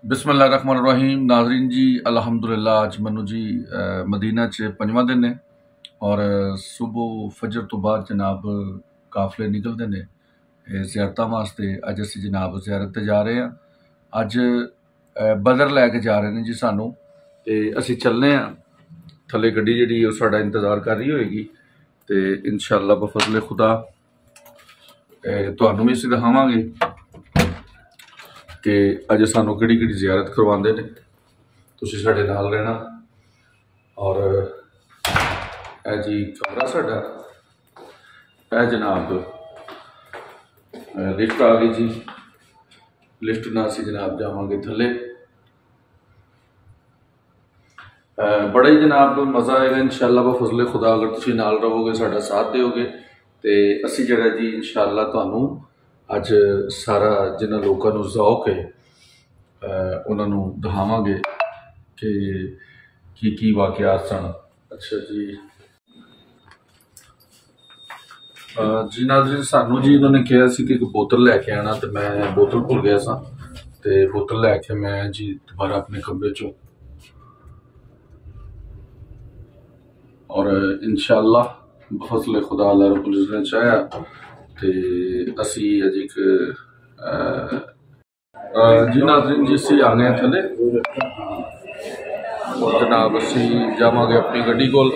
बिस्मिल्लाहिर्रहमानिर्रहीम। नाज़रीन जी अल्हम्दुलिल्लाह अज मैनू जी मदीना च 5वां दिन है और सुबह फजर तो बाद जनाब काफले निकलते हैं ज़ियारतां वास्ते। अज असी जनाब ज़ियारत ते जा रहे हैं। अज बदर लैके जा रहे हैं जी सानू ते असी चलने हैं। थले गड्डी जिहड़ी ओह साडा इंतज़ार कर रही होएगी ते इंशाअल्लाह बफज़ले खुदा तुहानू भी असी दिखावांगे कि अज सानू किहड़ी किहड़ी ज़ियारत करवाते हैं। तुसीं साडे नाल रहना। और यह जी कमरा साडा, यह जनाब लिफ्ट आ गई जी। लिफ्ट नाल असीं जनाब जावांगे थले। बड़ा ही जनाब मज़ा आएगा इंशाअल्लाह बफज़ले खुदा अगर तुसीं नाल रहोगे, साडा साथ दोगे तो असीं जिहड़ा जी इंशाअल्लाह तुहानू अज सारा जिन्हां लोकां नू ज़ौक है उन्होंने दिखावांगे कि की वाक़यात सन। अच्छा जी जी नाज़रीन सानू जी उन्होंने कहा सी कि एक बोतल लैके आना तो मैं बोतल भुल गया सा ते बोतल लैके मैं जी दोबारा अपने कमरे चो और इंशाअल्लाह बफज़ले खुदा अल्लाह रब्बुल इज़्ज़त ने चाहया ते असी अज एक जी नाज़रीन जी असी आ गए थले और जनाब असी जावांगे अपनी गड्डी कोल।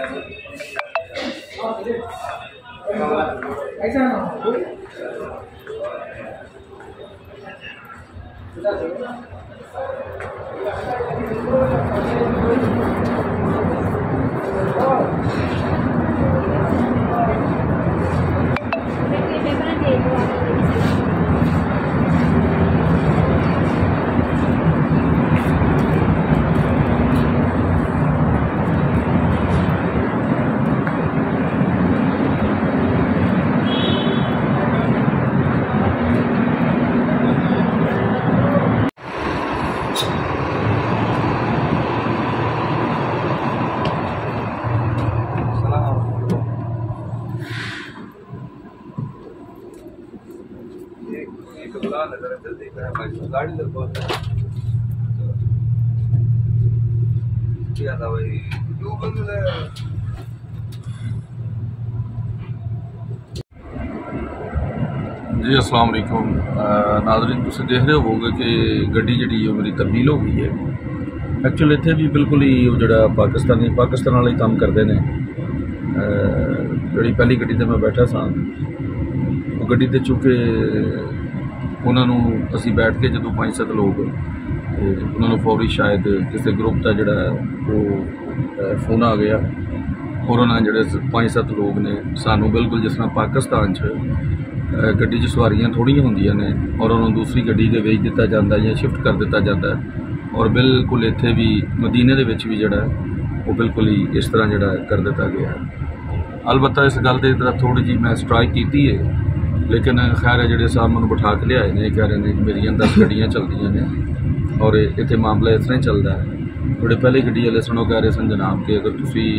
जी अस्सलाम वालेकुम नाज़रीन, तुसीं देख रहे होवोगे कि गड्डी जिहड़ी है मेरी तब्दील हो गई है। एक्चुअली इत्थे भी बिल्कुल ही वो जिहड़ा पाकिस्तान वाले काम करते हैं। जिहड़ी पहली गड्डी ते मैं बैठा सा वो गड्डी ते चूँकि उन्होंने असी बैठ के जो 5-7 लोग उन्होंने फौरी शायद किसी ग्रुप का जोड़ा वो फोन आ गया और उन्होंने जोड़े 5-7 लोग ने सानू बिल्कुल जिस तरह पाकिस्तान गड्डी सवारियां थोड़ियां होंदियां ने और उन्होंने दूसरी गड्डी के भेज दिता जाता है या शिफ्ट कर दिता जाता है और बिल्कुल इत्थे भी मदीने दे विच भी जोड़ा वो बिल्कुल ही इस तरह जोड़ा कर दिता गया है। अलबत्ता इस गल की तरफ थोड़ी जी मैं स्ट्राइक की है, लेकिन खैर है जोड़े साहब मैं बिठा के लियाए ने, कह रहे हैं मेरिया 10 गड्डियाँ चलदियां ने और इत्थे मामला इस तरह ही चलता है। जोड़े पहली गड्डी वाले सन कह रहे सन जनाब कि अगर तुसी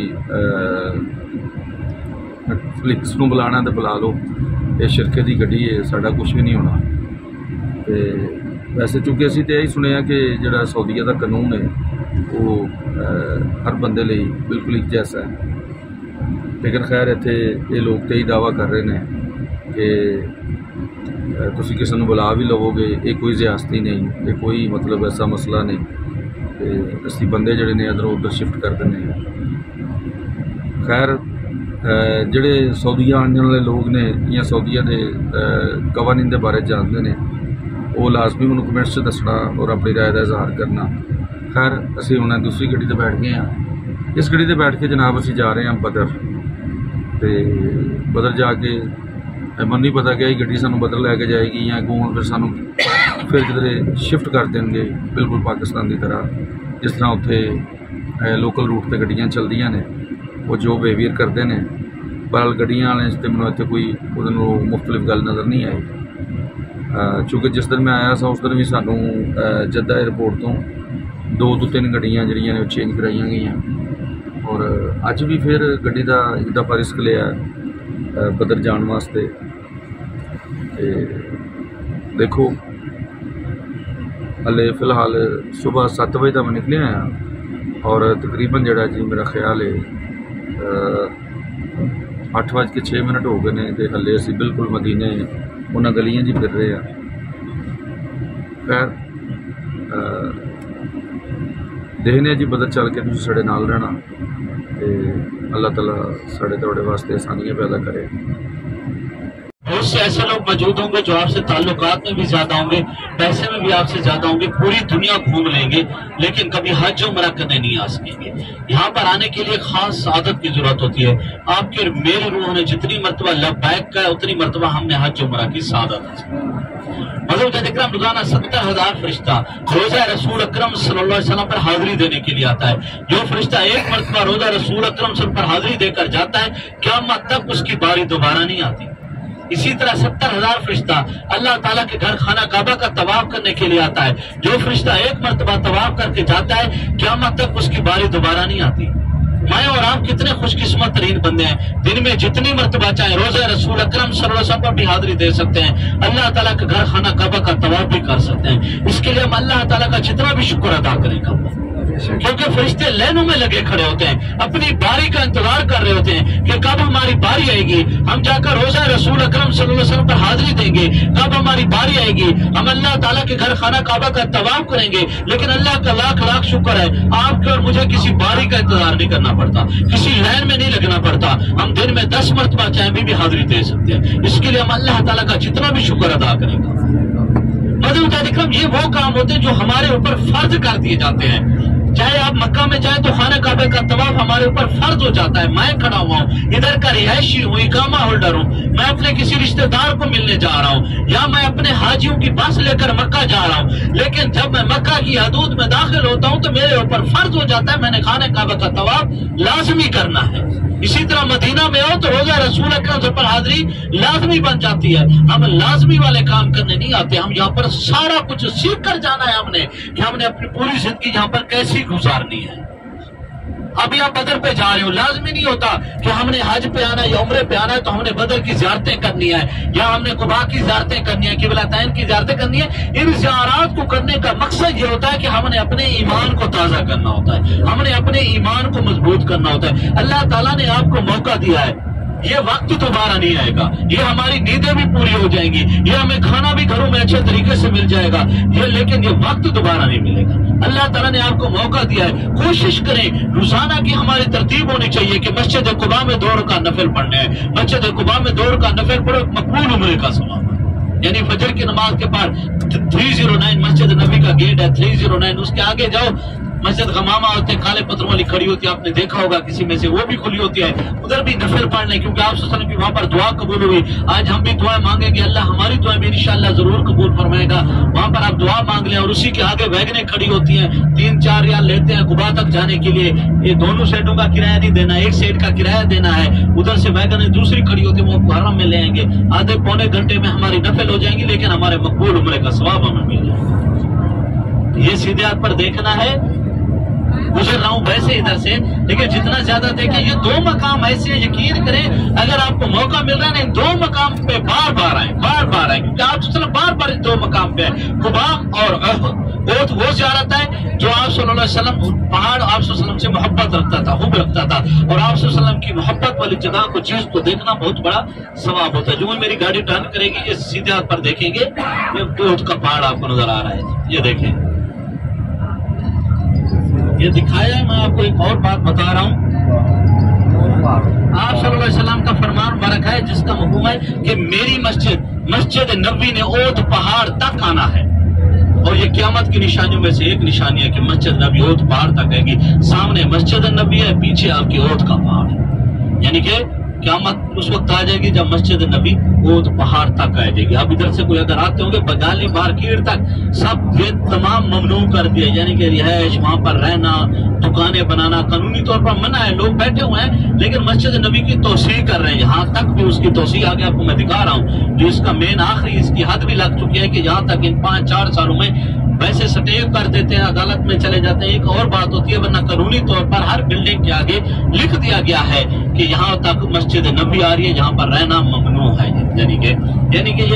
पुलिस नूं बुलाना तो बुला लो, ये शिरके की गड्डी है, साडा कुछ भी नहीं होना। तो वैसे चूँकि असी तो यही सुनिया कि जोड़ा सऊदीया का कानून है वो हर बंदे लिए बिल्कुल एक जैसा है, लेकिन खैर इत्थे ये लोग तो यही दावा कर रहे हैं कि तुसी किसी नूं बुला भी लवोगे, ये कोई ज़ियादती नहीं, ये कोई मतलब ऐसा मसला नहीं कि असी बंदे जोड़े ने इधर उधर शिफ्ट कर देने। खैर जोड़े सऊदीया आने वाले लोग ने या सऊदीया के कवानीन के बारे जानते हैं वो लाजमी मैं कमेंट्स से दसना और अपनी राय का इजहार करना। खैर असी हुण दूसरी गड्डी ते बैठ गए हैं। इस गड्डी ते बैठ के जनाब असी जा रहे हैं बदर। तो बदर जाके मैं नहीं पता कि गड्डी सानू बदर लैके जाएगी या अगों फिर सानू फिर किधरे शिफ्ट कर देंगे बिल्कुल पाकिस्तान की तरह, जिस तरह उत्थे लोकल रूट पर गड्डियाँ चलदियाँ ने वो जो बिहेवियर करते हैं। बहरहाल गड्डियां वाले तो मैं इतने कोई मुख्तलिफ गल नज़र नहीं आई। चूँकि जिस दिन मैं आया सा उस दिन भी सानू जद्दा एयरपोर्ट तो 2-3 गड्डियाँ जिहड़ियां ने चेंज कराई गई और अज भी फिर गड्डी का एक दफ़ा रिस्क लिया बदर जाने वास्ते। देखो हले फ़िलहाल सुबह 7 बजे तक मैं निकलिया हाँ और तकरीबन जड़ा जी मेरा ख्याल है 8:06 हो गए हैं तो हले असी बिल्कुल मदीने उन्होंने गलियां जी फिर रहे हैं। खैर देखने जी बदल चल के तुसीं साडे नाल रहना ते अल्लाह ताला साडे तुहाडे वास्ते आसानियां पैदा करे। बहुत से ऐसे लोग मौजूद होंगे जो आपसे ताल्लुकात में भी ज्यादा होंगे, पैसे में भी आपसे ज्यादा होंगे, पूरी दुनिया घूम लेंगे, लेकिन कभी हज उम्रा करने नहीं आ सकेंगे। यहाँ पर आने के लिए खास आदत की जरूरत होती है। आपके और मेरी रूह ने जितनी मरतबा लब्बैक का है उतनी मरतबा हमने हज उम्रा की सादत हासिल। मतलब अकरम रोजाना 70,000 फरिश्ता रोजा रसूल अकरम सल्लल्लाहु अलैहि वसल्लम पर हाजिरी देने के लिए आता है। जो फरिश्ता एक मरतबा रोजा रसूल अकरम सल्लल्लाहु अलैहि वसल्लम पर हाजिरी देकर जाता है, क़यामत तक उसकी बारी दोबारा नहीं आती। इसी तरह 70,000 फरिश्ता अल्लाह ताला के घर खाना काबा का तवाफ करने के लिए आता है। जो फरिश्ता एक मरतबा तवाफ करके जाता है, क़यामत तक उसकी बारी दोबारा नहीं आती। मैं और आप कितने खुशकिस्मत तरीन बंदे हैं, दिन में जितनी मरतबा चाहे रोजा रसूल अकरम सल्लल्लाहु अलैहि वसल्लम पर भी हाजिरी दे सकते हैं, अल्लाह ताला के घर खाना काबा का तवाफ भी कर सकते हैं। इसके लिए हम अल्लाह ताला का जितना भी शुक्र अदा करेंगे, क्योंकि फरिश्ते लाइनों में लगे खड़े होते हैं, अपनी बारी का इंतजार कर रहे होते हैं कि कब हमारी बारी आएगी, हम जाकर रोजा रसूल अकरम सल्लल्लाहु अलैहि वसल्लम पर हाजिरी देंगे, कब हमारी बारी आएगी, हम अल्लाह ताला के घर खाना काबा का तवाफ करेंगे। लेकिन अल्लाह का लाख लाख शुक्र है, आपके और मुझे किसी बारी का इंतजार नहीं करना पड़ता, किसी लाइन में नहीं लगना पड़ता। हम दिन में 10 मरतबा चाहे भी हाजिरी दे सकते हैं। इसके लिए हम अल्लाह ताला का जितना भी शुक्र अदा करेंगे। मतलब ये वो काम होते हैं जो हमारे ऊपर फर्ज कर दिए जाते हैं। चाहे आप मक्का में जाए तो खाना काबे का तवाफ हमारे ऊपर फर्ज हो जाता है। मैं खड़ा हुआ हूँ, इधर का रिहायशी हूँ, इकामा होल्डर हूँ, मैं अपने किसी रिश्तेदार को मिलने जा रहा हूँ, या मैं अपने हाजियों की बस लेकर मक्का जा रहा हूँ। लेकिन जब मैं मक्का की हदूद में दाखिल होता हूँ तो मेरे ऊपर फर्ज हो जाता है, मैंने खाना काबे का तवाफ लाजमी करना है। इसी तरह मदीना में हो तो रोजा रसूल अकरम पर हाजिरी लाजमी बन जाती है। हम लाजमी वाले काम करने नहीं आते, हम यहाँ पर सारा कुछ सीख कर जाना है हमने कि हमने अपनी पूरी जिंदगी यहाँ पर कैसी गुजारनी है। अभी आप बदर पे जा रहे हो, लाजमी नहीं होता कि हमने हज पे आना है या उम्रे पे आना है तो हमने बदर की ज़ियारतें करनी है या हमने कुबा की ज़ियारतें करनी है, किबलातैन की ज़ियारतें करनी है। इन ज़ियारत को करने का मकसद ये होता है कि हमने अपने ईमान को ताज़ा करना होता है, हमने अपने ईमान को मजबूत करना होता है। अल्लाह ताला ने आपको मौका दिया है, ये वक्त दोबारा नहीं आएगा, ये हमारी नींदें भी पूरी हो जाएंगी, ये हमें खाना भी घरों में अच्छे तरीके से मिल जाएगा, लेकिन ये वक्त दोबारा नहीं मिलेगा। अल्लाह ताला ने आपको मौका दिया है, कोशिश करें रोजाना की हमारी तरतीब होनी चाहिए कि मस्जिद कुबा में 2 रकात नफिल पढ़ने हैं। मस्जिद कुबा में 2 रकात नफिल पढ़ो, मकबूल उम्रे का सवाब, यानी फजर की नमाज के बाद 309 मस्जिद नबी का गेट है, 309 उसके आगे जाओ मस्जिद गमामा होते हैं, काले पत्थरों वाली खड़ी होती है, आपने देखा होगा किसी में से, वो भी खुली होती है, उधर भी नफिल पढ़ लें क्योंकि आप वसल्लम की वहां पर दुआ कबूल हुई। आज हम भी दुआ मांगेंगे, अल्लाह हमारी दुआ भी इंशाअल्लाह जरूर कबूल फरमाएगा। वहां पर आप दुआ मांग लें और उसी के आगे वैगनें खड़ी होती हैं, 3-4 रियाल लेते हैं कुबा तक जाने के लिए। ये दोनों साइडों का किराया नहीं देना, एक साइड का किराया देना है। उधर से वैगनें दूसरी खड़ी होती है, वो हरम में ले आएंगे, आधे पौने घंटे में हमारी नफिल हो जाएंगी, लेकिन हमारे मकबूल उम्रे का सवाब हमें मिल जाएगा। ये सीधे हाथ पर देखना है, गुजर रहा हूँ वैसे इधर से, लेकिन जितना ज्यादा देखें ये 2 मकाम ऐसे हैं, यकीन करें अगर आपको मौका मिल रहा है ना, इन 2 मकाम पे बार बार आए, क्योंकि आप बार बार इन 2 मकाम पे आए, कुबा और ओहद। वो ज़ियारत है जो आप सल्लल्लाहु अलैहि वसल्लम पहाड़ आप सल्लल्लाहु अलैहि वसल्लम से मोहब्बत रखता था, हुब रखता था, और आप सल्लल्लाहु अलैहि वसल्लम की मोहब्बत वाली जगह को, चीज को देखना बहुत बड़ा सवाब होता है। जो मेरी गाड़ी टर्न करेगी ये सीधे हाथ पर देखेंगे, ये ओहद का पहाड़ आपको नजर आ रहा है, ये देखें, ये दिखाया है। मैं आपको एक और बात बता रहा हूँ, आप सल्लल्लाहु अलैहि वसल्लम का फरमान मुबारक है जिसका हुक्म है कि मेरी मस्जिद नबी ने ओहद पहाड़ तक आना है, और ये क़यामत की निशानियों में से एक निशानी है कि मस्जिद नबी ओहद पहाड़ तक आएगी। सामने मस्जिद नबी है, पीछे आपकी ओहद का पहाड़ है, यानी कि क़यामत उस वक्त आ जाएगी जब मस्जिद नबी ओहद पहाड़ तक आ जाएगी। अब इधर से कोई अगर आते होंगे बगाली मार्केट तक, सब ये तमाम ममनू कर दिया, यानी कि रिहायश, वहां पर रहना, दुकानें बनाना कानूनी तौर पर मना है, लोग बैठे हुए हैं, लेकिन मस्जिद नबी की तोसीह कर रहे हैं, यहाँ तक भी उसकी तोसीह आगे आपको मैं दिखा रहा हूँ, जो इसका मेन आखिरी इसकी हद भी लग चुकी है कि यहाँ तक इन 5-4 सालों में वैसे सटेव कर देते हैं, अदालत में चले जाते हैं, एक और बात होती है, वरना कानूनी तौर पर हर बिल्डिंग के आगे लिख दिया गया है कि यहाँ तक मस्जिद नबी आ रही है, यहाँ पर रहना ममनू है, यानी कि ये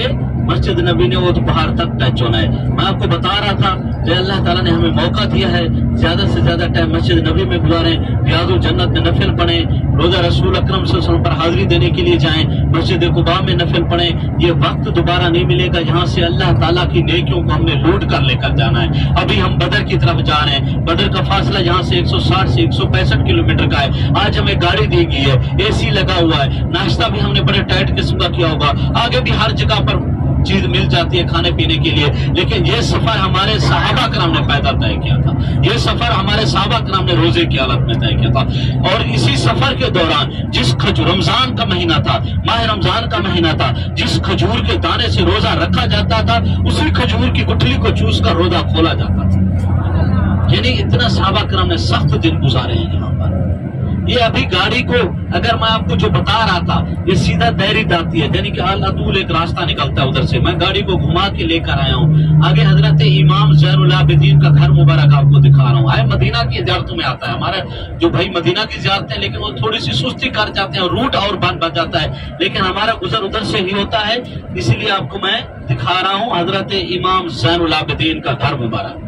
मस्जिद नबी ने वो तो पहाड़ तक टच होना है। मैं आपको बता रहा था कि अल्लाह ताला ने हमें मौका दिया है, ज्यादा से ज्यादा टाइम मस्जिद नबी में गुजारें, रियाजुल जन्नत में नफिल पढ़ें, रोजा रसूल अकरम सल्लल्लाहु अलैहि वसल्लम पर हाजिरी देने के लिए जाएं, मस्जिद कुबा में नफिल पढ़ें। ये वक्त दोबारा नहीं मिलेगा, यहाँ से अल्लाह ताला की नेकियों को हमने लूट कर लेकर जाना है। अभी हम बदर की तरफ जा रहे हैं, बदर का फासला यहाँ से 160 से 165 किलोमीटर का है। आज हमें गाड़ी दी गई है, एसी लगा हुआ है, नाश्ता भी हमने बड़े टाइट किस्म का किया होगा, आगे भी हर जगह पर चीज मिल जाती है खाने पीने के लिए। लेकिन ये सफर हमारे सहाबा करम ने पैदा तय किया था, ये सफर हमारे सहाबा करम ने रोजे की हालत में तय किया था। और इसी सफर के दौरान जिस रमजान का महीना था, माह रमजान का महीना था, जिस खजूर के दाने से रोजा रखा जाता था, उसी खजूर की गुठली को चूस कर रोजा खोला जाता था। यानी इतना सहाबा करम ने सख्त दिन गुजारे हैं यहाँ पर। ये अभी गाड़ी को अगर मैं आपको जो बता रहा था, ये सीधा दैरी दाती है, यानी कि अल-अतूल एक रास्ता निकलता है उधर से। मैं गाड़ी को घुमा के लेकर आया हूँ, आगे हजरत इमाम ज़ैनुल आबिदीन का घर मुबारक आपको दिखा रहा हूँ। आए मदीना की ज़ियारतों में आता है हमारा जो भाई मदीना की ज़ियारतें, लेकिन वो थोड़ी सी सुस्ती कर जाते हैं, रूट और बन जाता है, लेकिन हमारा गुजर उधर से ही होता है, इसीलिए आपको मैं दिखा रहा हूँ हजरत इमाम ज़ैनुल आबिदीन का घर मुबारक।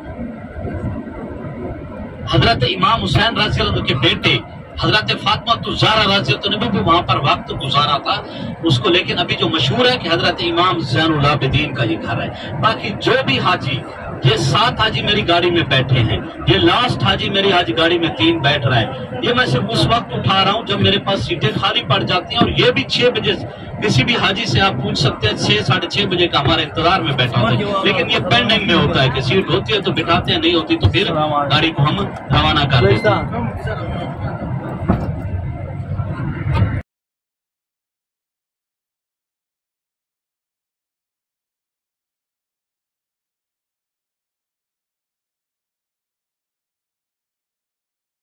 हजरत इमाम हुसैन रज़ी अल्लाह के बेटे हजरत फातिमा ज़हरा रज़ी अल्लाह ने भी वहां पर वक्त गुजारा था उसको। लेकिन अभी जो मशहूर है कि हजरत इमाम ज़ैनुल आबिदीन का ये घर है। बाकी जो भी हाजी, ये 7 हाजी मेरी गाड़ी में बैठे हैं, ये लास्ट हाजी मेरी आज गाड़ी में 3 बैठ रहा है। ये मैं सिर्फ उस वक्त उठा रहा हूँ जब मेरे पास सीटें खाली पड़ जाती हैं। और ये भी 6 बजे किसी भी हाजी से आप पूछ सकते हैं, 6 साढ़े 6 बजे का हमारे इंतजार में बैठा होता है। लेकिन ये पेंडिंग में होता है कि सीट होती है तो बिठाते हैं, नहीं होती तो फिर गाड़ी को हम रवाना कर देते हैं।